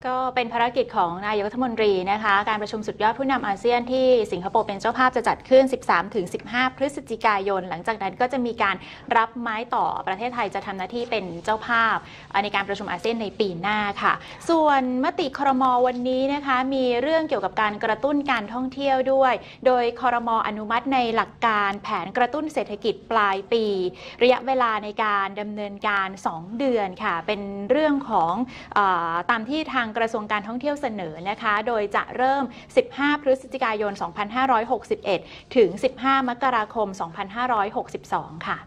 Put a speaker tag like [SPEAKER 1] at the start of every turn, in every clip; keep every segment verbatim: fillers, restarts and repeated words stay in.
[SPEAKER 1] ก็เป็นภารกิจของนายกรัฐมนตรีนะคะการประชุมสุดยอดผู้นำอาเซียนที่สิงคโปร์เป็นเจ้าภาพจะจัดขึ้น สิบสามถึงสิบห้า พฤศจิกายนหลังจากนั้นก็จะมีการรับไม้ต่อประเทศไทยจะทำหน้าที่เป็นเจ้าภาพในการประชุมอาเซียนในปีหน้าค่ะส่วนมติครม.วันนี้นะคะมีเรื่องเกี่ยวกับการกระตุ้นการท่องเที่ยวด้วยโดยครม.อนุมัติในหลักการแผนกระตุ้นเศรษฐกิจปลายปีระยะเวลาในการดำเนินการสองเดือนค่ะเป็นเรื่องของเอ่อตามที่ทางกระทรวงการท่องเที่ยวเสนอนะคะโดยจะเริ่มสิบห้าพฤศจิกายนสองพันห้าร้อยหกสิบเอ็ดถึงสิบห้ามกราคมสองพันห้าร้อยหกสิบสองค่ะ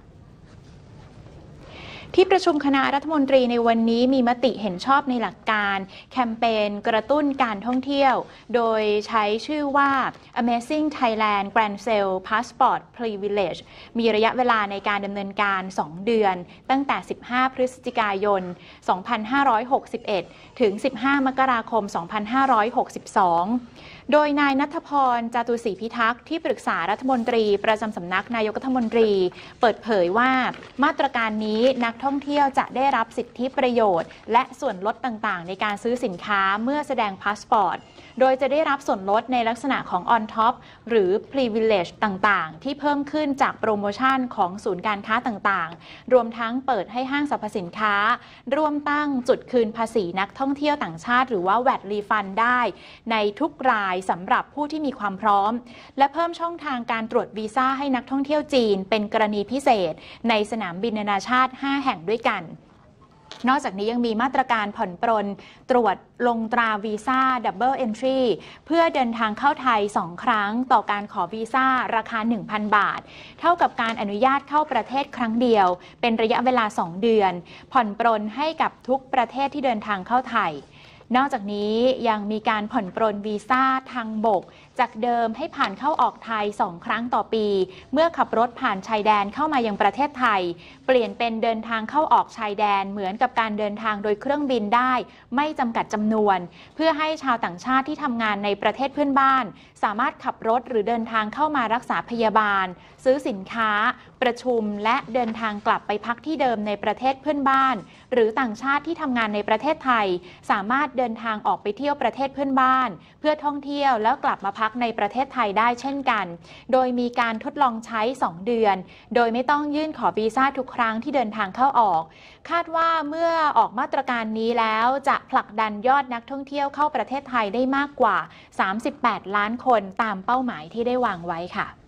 [SPEAKER 1] ที่ประชุมคณะรัฐมนตรีในวันนี้มีมติเห็นชอบในหลักการแคมเปญกระตุ้นการท่องเที่ยวโดยใช้ชื่อว่า Amazing Thailand Grand Sale Passport Privilege มีระยะเวลาในการดำเนินการสองเดือนตั้งแต่สิบห้าพฤศจิกายนสองพันห้าร้อยหกสิบเอ็ดถึงสิบห้ามกราคมสองพันห้าร้อยหกสิบสองโดยนายณัฐพร จาตุศรีพิทักษ์ที่ปรึกษารัฐมนตรีประจำสำนักนายกรัฐมนตรีเปิดเผยว่ามาตรการนี้นักท่องเที่ยวจะได้รับสิทธิประโยชน์และส่วนลดต่างๆในการซื้อสินค้าเมื่อแสดงพาสปอร์ตโดยจะได้รับส่วนลดในลักษณะของ on top หรือ privilege ต่างๆที่เพิ่มขึ้นจากโปรโมชั่นของศูนย์การค้าต่างๆรวมทั้งเปิดให้ห้างสรรพสินค้าร่วมตั้งจุดคืนภาษีนักท่องเที่ยวต่างชาติหรือว่า แวต refund ได้ในทุกรายสำหรับผู้ที่มีความพร้อมและเพิ่มช่องทางการตรวจวีซ่าให้นักท่องเที่ยวจีนเป็นกรณีพิเศษในสนามบินนานาชาติห้าแห่งด้วยกันนอกจากนี้ยังมีมาตรการผ่อนปรนตรวจลงตราวีซ่า Double Entry เพื่อเดินทางเข้าไทยสองครั้งต่อการขอวีซ่าราคา หนึ่งพัน บาทเท่ากับการอนุญาตเข้าประเทศครั้งเดียวเป็นระยะเวลาสองเดือนผ่อนปรนให้กับทุกประเทศที่เดินทางเข้าไทยนอกจากนี้ยังมีการผ่อนปรนวีซ่าทางบกจากเดิมให้ผ่านเข้าออกไทยสองครั้งต่อปีเมื่อขับรถผ่านชายแดนเข้ามายังประเทศไทยเปลี่ยนเป็นเดินทางเข้าออกชายแดนเหมือนกับการเดินทางโดยเครื่องบินได้ไม่จำกัดจำนวนเพื่อให้ชาวต่างชาติที่ทำงานในประเทศเพื่อนบ้านสามารถขับรถหรือเดินทางเข้ามารักษาพยาบาลซื้อสินค้าประชุมและเดินทางกลับไปพักที่เดิมในประเทศเพื่อนบ้านหรือต่างชาติที่ทำงานในประเทศไทยสามารถเดินทางออกไปเที่ยวประเทศเพื่อนบ้านเพื่อท่องเที่ยวแล้วกลับมาพักในประเทศไทยได้เช่นกันโดยมีการทดลองใช้สองเดือนโดยไม่ต้องยื่นขอวีซ่าทุกครั้งที่เดินทางเข้าออกคาดว่าเมื่อออกมาตรการนี้แล้วจะผลักดันยอดนักท่องเที่ยวเข้าประเทศไทยได้มากกว่าสามสิบแปดล้านคนตามเป้าหมายที่ได้วางไว้ค่ะ